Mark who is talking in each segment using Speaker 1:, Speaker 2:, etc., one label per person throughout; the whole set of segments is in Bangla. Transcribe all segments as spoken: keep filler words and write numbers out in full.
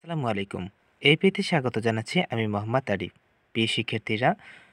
Speaker 1: আসসালামু আলাইকুম। এই পেতে স্বাগত জানাচ্ছি আমি মোহাম্মদ আরিফ। প্রিয় শিক্ষার্থীরা,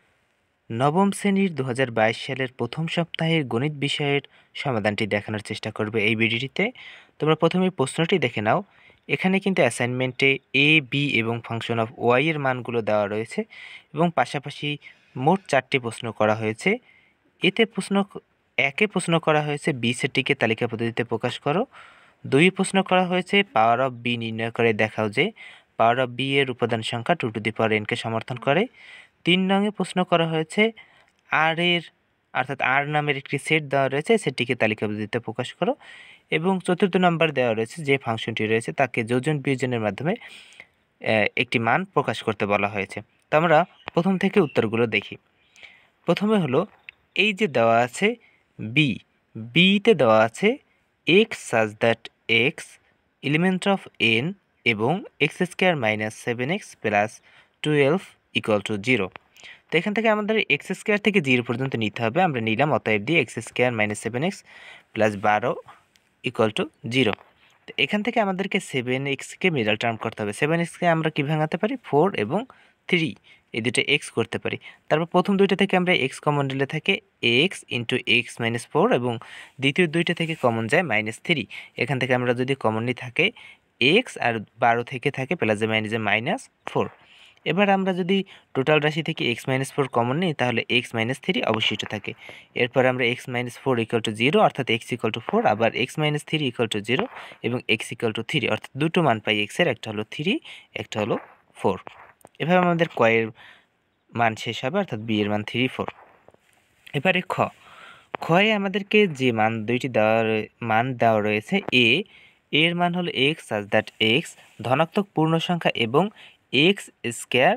Speaker 1: নবম শ্রেণীর দু হাজার বাইশ সালের প্রথম সপ্তাহের গণিত বিষয়ের সমাধানটি দেখানোর চেষ্টা করবে এই ভিডিওটিতে। তোমরা প্রথমে প্রশ্নটি দেখে নাও। এখানে কিন্তু অ্যাসাইনমেন্টে এ বি এবং ফাংশন অফ ওয়াই এর মানগুলো দেওয়া রয়েছে এবং পাশাপাশি মোট চারটি প্রশ্ন করা হয়েছে। এতে প্রশ্ন একে প্রশ্ন করা হয়েছে বি সেটটিকে তালিকা পদ্ধতিতে প্রকাশ করো। দুই প্রশ্ন করা হয়েছে পাওয়ার অফ বি নির্ণয় করে দেখাও যে পাওয়ার অফ বি এর উপাদান সংখ্যা টু টু দি পাওয়ার এনকে সমর্থন করে। তিন নংয়ে প্রশ্ন করা হয়েছে আর এর অর্থাৎ আর নামের একটি সেট দেওয়া রয়েছে, সেটটিকে তালিকা পদ্ধতিতে প্রকাশ করো। এবং চতুর্থ নম্বর দেওয়া রয়েছে যে ফাংশনটি রয়েছে তাকে যোজন বিয়োজনের মাধ্যমে একটি মান প্রকাশ করতে বলা হয়েছে। তো আমরা প্রথম থেকে উত্তরগুলো দেখি। প্রথমে হলো এই যে দেওয়া আছে বি, বিতে দেওয়া আছে x such that x element of N এবং x square minus seven x plus twelve equal to zero. তো এখান থেকে আমাদের এক্স স্কোয়ার থেকে জিরো পর্যন্ত নিতে হবে। আমরা নিলাম, অতএব দিয়ে x square minus seven x plus বারো ইকুয়াল টু জিরো। তো এখান থেকে আমাদেরকে সেভেন এক্সকে মিডল টার্ম করতে হবে। সেভেন এক্সকে আমরা কী ভাঙাতে পারি? ফোর এবং থ্রি, এই দুটো এক্স করতে পারি। তারপর প্রথম দুইটা থেকে আমরা এক্স কমন নিলে থাকে x into x minus four এবং দ্বিতীয় দুইটা থেকে কমন যায় মাইনাস থ্রি। এখান থেকে আমরা যদি কমন নিই থাকে এক্স আর বারো থেকে থাকে প্লাসে মাইনাসে মাইনাস ফোর। এবার আমরা যদি টোটাল রাশি থেকে এক্স মাইনাস ফোর কমন নিই তাহলে এক্স মাইনাস থ্রি অবশিষ্ট থাকে। এরপর আমরা x minus four equal to zero অর্থাৎ এক্স ইকুয়াল টু ফোর, আবার x minus three equal to zero এবং এক্স ইকুয়াল টু থ্রি, অর্থাৎ দুটো মান পাই এক্সের, একটা হলো থ্রি একটা হলো ফোর। এভাবে আমাদের কয়ের মান শেষ হবে, অর্থাৎ বি এর মান থ্রি ফোর। এবারে খ, খয়ে আমাদেরকে যে মান দুইটি দেওয়া মান দেওয়া রয়েছে এ এর মান হলো এক্স সাজ দ্যাট এক্স ধনাত্মক পূর্ণ সংখ্যা এবং x square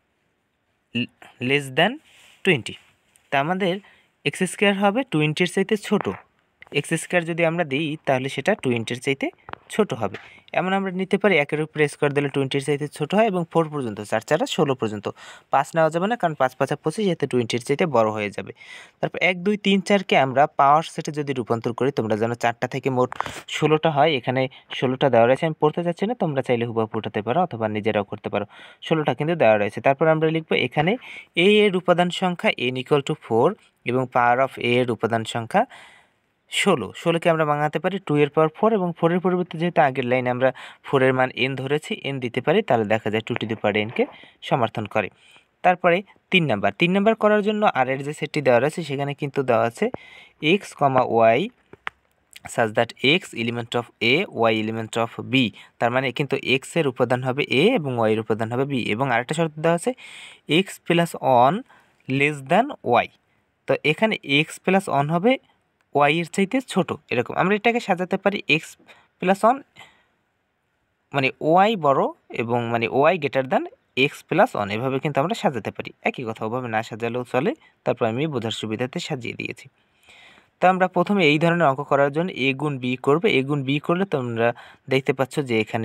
Speaker 1: less than twenty. তা আমাদের এক্স স্কোয়ার হবে টোয়েন্টির চাইতে ছোটো। এক্স স্কোয়ার যদি আমরা দিই তাহলে সেটা টোয়েন্টির চাইতে ছোটো হবে। এমন আমরা নিতে পারি একের উপরে স্কোয়ার দিলে টোয়েন্টির চাইতে ছোটো হয় এবং ফোর পর্যন্ত, চার চারা ষোলো পর্যন্ত। পাঁচ নেওয়া যাবে না, কারণ পাঁচ পাঁচা পঁচিশ, এতে টোয়েন্টির চাইতে বড় হয়ে যাবে। তারপর এক দুই তিন চারকে আমরা পাওয়ার সেটে যদি রূপান্তর করি, তোমরা জানো চারটা থেকে মোট ষোলোটা হয়। এখানে ষোলোটা দেওয়া রয়েছে, আমি পড়তে চাচ্ছি না, তোমরা চাইলে হুবহু উঠাতে পারো অথবা নিজেরাও করতে পারো। ষোলোটা কিন্তু দেওয়া রয়েছে। তারপর আমরা লিখবো এখানে এ এর উপাদান সংখ্যা এন ইকুয়াল টু ফোর এবং পাওয়ার অফ এ এর উপাদান সংখ্যা ষোলো। ষোলোকে আমরা ভাঙাতে পারি টু এর পাওয়ার ফোর এবং ফোরের পরিবর্তে যেহেতু আগের লাইনে আমরা ফোরের মান এন ধরেছি, এন দিতে পারি, তাহলে দেখা যায় টু টু দি পাওয়ার এনকে সমর্থন করে। তারপরে তিন নাম্বার তিন নাম্বার করার জন্য আর এর যে সেটটি দেওয়া রয়েছে সেখানে কিন্তু দেওয়া আছে x comma y such that x element of A y element of B. তার মানে কিন্তু এক্স এর উপাদান হবে এ এবং ওয়াই এর উপাদান হবে বি, এবং আরেকটা শর্ত দেওয়া আছে x plus one less than y. তো এখানে এক্স প্লাস অন হবে ওয়াই এর চাইতে ছোট। এরকম আমরা এটাকে সাজাতে পারি এক্স প্লাস অন মানে ওয়াই বড় এবং মানে y greater than x plus one, এভাবে কিন্তু আমরা সাজাতে পারি। একই কথা, ওভাবে না সাজালেও চলে, তারপর আমি বোঝার সুবিধাতে সাজিয়ে দিয়েছি। তো আমরা প্রথমে এই ধরনের অঙ্ক করার জন্য এ গুণ বি করবে। এ গুণ বি করলে তোমরা দেখতে পাচ্ছ যে এখানে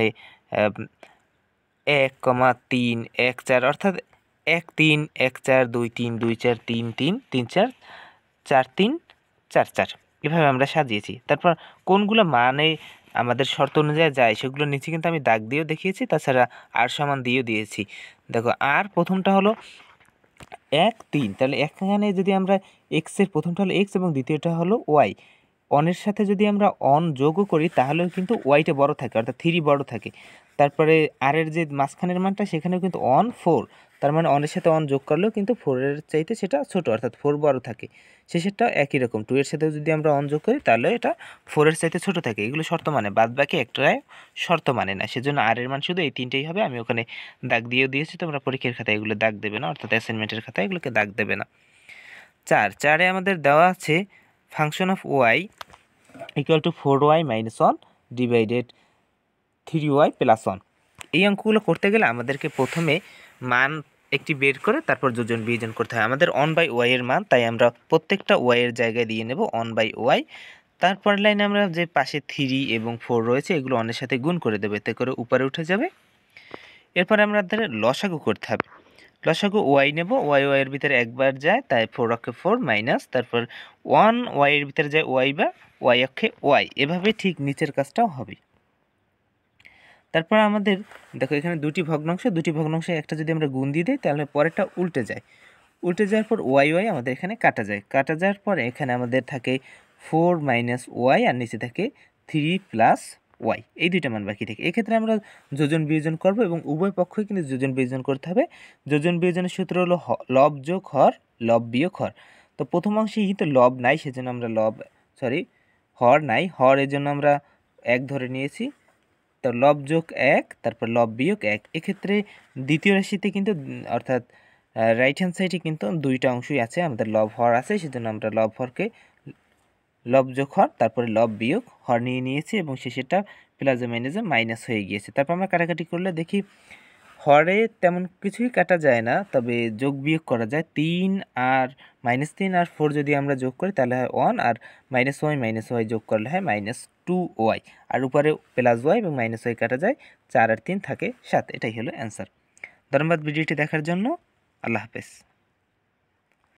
Speaker 1: এক কমা তিন এক চার, অর্থাৎ এক তিন এক চার দুই তিন দুই চার তিন তিন তিন চার চার তিন চার চার, এভাবে আমরা সাজিয়েছি। তারপর কোনগুলো মানে আমাদের শর্ত অনুযায়ী যায় সেগুলো নিচে কিন্তু আমি দাগ দিয়েও দেখিয়েছি, তাছাড়া আর সমান দিয়েও দিয়েছি। দেখো আর প্রথমটা হলো এক তিন, তাহলে এখানে যদি আমরা এক্সের প্রথমটা হলো এক্স এবং দ্বিতীয়টা হলো ওয়াই, অনের সাথে যদি আমরা অন যোগও করি তাহলেও কিন্তু ওয়াইটা বড় থাকে, অর্থাৎ থ্রি বড় থাকে। তারপরে আর এর যে মাঝখানের মানটা সেখানেও কিন্তু অন ফোর, তার মানে অনের সাথে অন যোগ করলেও কিন্তু ফোরের চাইতে সেটা ছোট, অর্থাৎ ফোর বড় থাকে। শেষেরটাও একই রকম, টু এর সাথেও যদি আমরা অন যোগ করি তাহলে এটা ফোরের চাইতে ছোট থাকে। এগুলো শর্ত মানে, বাদ বাকি একটাই শর্ত মানে না, সেজন্য আর এর মান শুধু এই তিনটেই হবে। আমি ওখানে দাগ দিয়েও দিয়েছি, তোমরা পরীক্ষার খাতায় এগুলো দাগ দেবে না, অর্থাৎ অ্যাসাইনমেন্টের খাতায় এগুলোকে দাগ দেবে না। চার চারে আমাদের দেওয়া আছে function of y equal to four y minus one divided three y plus one. এই অঙ্কগুলো করতে গেলে আমাদেরকে প্রথমে মান একটি বের করে তারপর যোজন বিয়োজন করতে হয়। আমাদের অন বাই ওয়াই এর মান, তাই আমরা প্রত্যেকটা ওয়াই এর জায়গায় দিয়ে নেব অন বাই ওয়াই। তারপর লাইনে আমরা যে পাশে থ্রি এবং ফোর রয়েছে এগুলো অনের সাথে গুণ করে দেবো, এতে করে উপরে উঠে যাবে। এরপর আমাদের লসাগু করতে হবে। লসাগু ওয়াই নেব, ওয়াই ওয়াইয়ের ভিতরে একবার যায়, তাই ফোর অক্ষে ফোর মাইনাস, তারপর ওয়ান ওয়াইয়ের ভিতরে যায় ওয়াই বা ওয়াই অক্ষে ওয়াই, এভাবে ঠিক নিচের কাজটাও হবে। তারপর আমাদের দেখো এখানে দুটি ভগ্নাংশ, দুটি ভগ্নাংশে একটা যদি আমরা গুণ দিয়ে দিই তাহলে পরেরটা উল্টে যায়। উল্টে যাওয়ার পর ওয়াই ওয়াই আমাদের এখানে কাটা যায়। কাটা যাওয়ার পরে এখানে আমাদের থাকে ফোর মাইনাস ওয়াই আর নিচে থাকে থ্রি প্লাস ওয়াই, এই দুইটা মান বাকি থাকে। এক্ষেত্রে আমরা যোজন বিয়োজন করব এবং উভয় পক্ষই কিন্তু যোজন বিয়োজন করতে হবে। যোজন বিয়োজনের সূত্র হলো লব যোগ হর, লব বিয়োগ হর। তো প্রথম অংশে তো লব নাই, সেজন্য আমরা লব সরি হর নাই, হর এর জন্য আমরা এক ধরে নিয়েছি। তো লব যোগ এক, তারপর লব বিয়োগ এক। এক্ষেত্রে দ্বিতীয় রাশিতে কিন্তু অর্থাৎ রাইট হ্যান্ড সাইডে কিন্তু দুইটা অংশই আছে, আমাদের লব হর আছে, সেজন্য আমরা লব হরকে লব যোগ হর তারপরে লব বিয়োগ হর নিয়ে নিয়েছি এবং শেষেরটা প্লাসে মাইনাসে মাইনাস হয়ে গিয়েছে। তারপর আমরা কাটাকাটি করলে দেখি হরে তেমন কিছুই কাটা যায় না, তবে যোগ বিয়োগ করা যায়। তিন আর মাইনাস তিন আর ফোর যদি আমরা যোগ করি তাহলে হয় ওয়ান, আর মাইনাস ওয়াই মাইনাস ওয়াই যোগ করলে হয় মাইনাস টু ওয়াই, আর উপরে প্লাস ওয়াই এবং মাইনাস ওয়াই কাটা যায়, চার আর তিন থাকে সাত। এটাই হলো অ্যান্সার। ধন্যবাদ ভিডিওটি দেখার জন্য। আল্লাহ হাফেজ।